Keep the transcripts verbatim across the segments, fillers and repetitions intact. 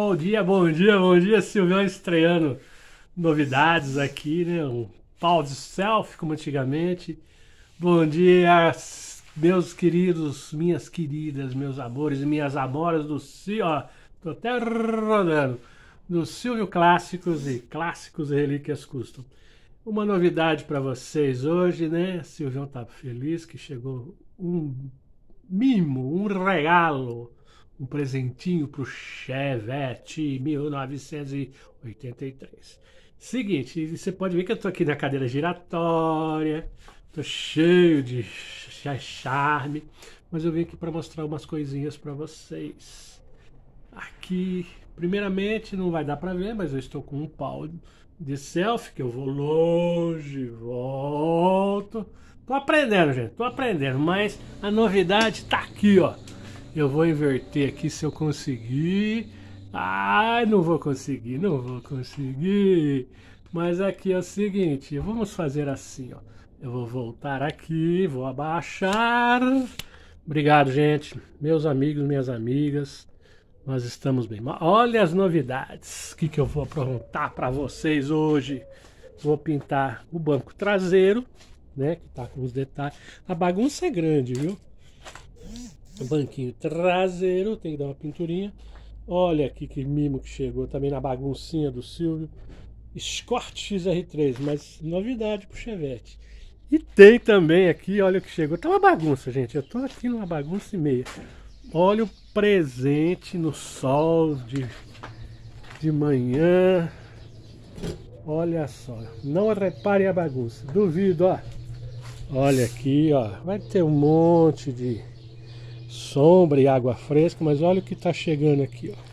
Bom dia, bom dia, bom dia, Silvião estreando novidades aqui, né? Um pau de selfie, como antigamente. Bom dia, meus queridos, minhas queridas, meus amores e minhas amoras do Silvio, ó, tô até rodando, do Silvio Clássicos e Clássicos e Relíquias Custom. Uma novidade para vocês hoje, né? Silvião tá feliz que chegou um mimo, um regalo, um presentinho pro Chevette mil novecentos e oitenta e três. Seguinte, você pode ver que eu tô aqui na cadeira giratória, tô cheio de charme, mas eu vim aqui para mostrar umas coisinhas para vocês. Aqui, primeiramente, não vai dar para ver, mas eu estou com um pau de selfie, que eu vou longe, volto. Tô aprendendo, gente, tô aprendendo, mas a novidade tá aqui, ó. Eu vou inverter aqui se eu conseguir. Ai, não vou conseguir, não vou conseguir. Mas aqui é o seguinte, vamos fazer assim, ó. Eu vou voltar aqui, vou abaixar. Obrigado, gente, meus amigos, minhas amigas. Nós estamos bem. Olha as novidades. O que, que eu vou aprontar para vocês hoje? Vou pintar o banco traseiro, né? Que tá com os detalhes. A bagunça é grande, viu? O banquinho traseiro tem que dar uma pinturinha. Olha aqui que mimo que chegou também na baguncinha do Silvio. Escort X R três, mas novidade pro Chevette. E tem também aqui, olha o que chegou. Tá uma bagunça, gente. Eu tô aqui numa bagunça e meia. Olha o presente no sol de, de manhã. Olha só. Não repare a bagunça. Duvido, ó. Olha aqui, ó. Vai ter um monte de sombra e água fresca, mas olha o que tá chegando aqui, ó.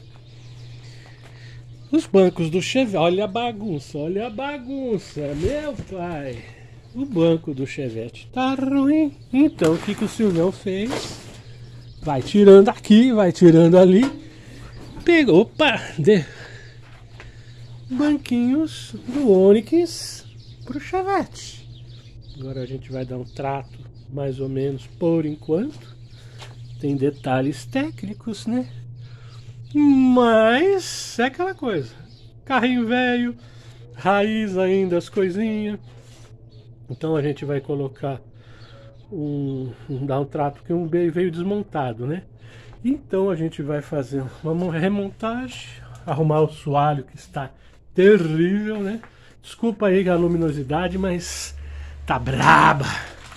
Os bancos do Chevette. Olha a bagunça, olha a bagunça, meu pai. O banco do Chevette tá ruim. Então, o que, que o Silvião fez? Vai tirando aqui, vai tirando ali. Pegou, opa, de... banquinhos do Onix pro Chevette. Agora a gente vai dar um trato, mais ou menos, por enquanto. Tem detalhes técnicos, né? Mas é aquela coisa. Carrinho velho, raiz ainda, as coisinhas. Então a gente vai colocar Um, um, dar um trato que um veio desmontado, né? Então a gente vai fazer uma remontagem, arrumar o soalho que está terrível, né? Desculpa aí a luminosidade, mas tá braba.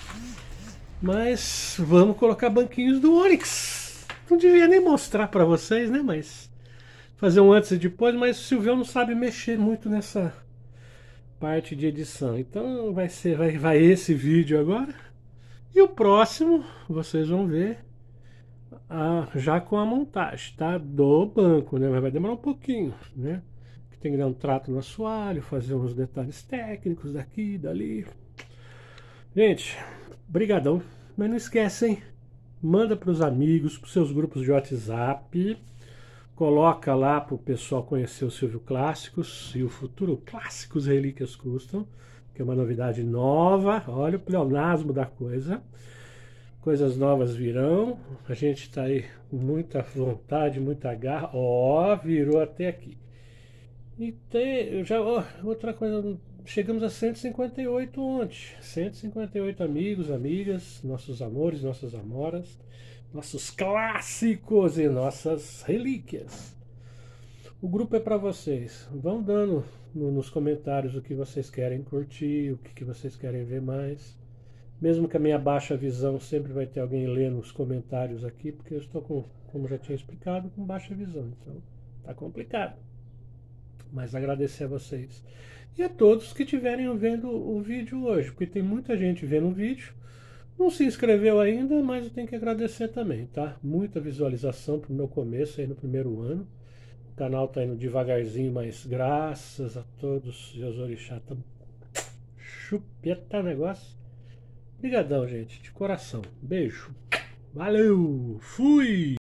Mas vamos colocar banquinhos do Onix. Não devia nem mostrar para vocês, né? Mas fazer um antes e depois, mas o Silvião não sabe mexer muito nessa parte de edição. Então vai ser, vai, vai esse vídeo agora. E o próximo, vocês vão ver ah, já com a montagem, tá? Do banco, né? Mas vai demorar um pouquinho, né? Tem que dar um trato no assoalho, fazer uns detalhes técnicos daqui, dali. Gente, brigadão. Mas não esquecem, manda para os amigos, para os seus grupos de WhatsApp. Coloca lá para o pessoal conhecer o Silvio Clássicos e o futuro Clássicos Relíquias Custom, que é uma novidade nova. Olha o pleonasmo da coisa. Coisas novas virão. A gente está aí com muita vontade, muita garra. Ó, virou até aqui. E tem, já, ó, outra coisa, chegamos a cento e cinquenta e oito ontem. cento e cinquenta e oito amigos, amigas, nossos amores, nossas amoras, nossos clássicos e nossas relíquias. O grupo é para vocês. Vão dando no, nos comentários o que vocês querem curtir, o que, que vocês querem ver mais. Mesmo que a minha baixa visão, sempre vai ter alguém lendo os comentários aqui, porque eu estou com, como já tinha explicado, com baixa visão. Então tá complicado. Mas agradecer a vocês. E a todos que estiverem vendo o vídeo hoje, porque tem muita gente vendo o vídeo. Não se inscreveu ainda, mas eu tenho que agradecer também, tá? Muita visualização pro meu começo aí no primeiro ano. O canal tá indo devagarzinho, mas graças a todos e aos orixás, tá chupeta negócio. Obrigadão, gente, de coração. Beijo. Valeu, fui!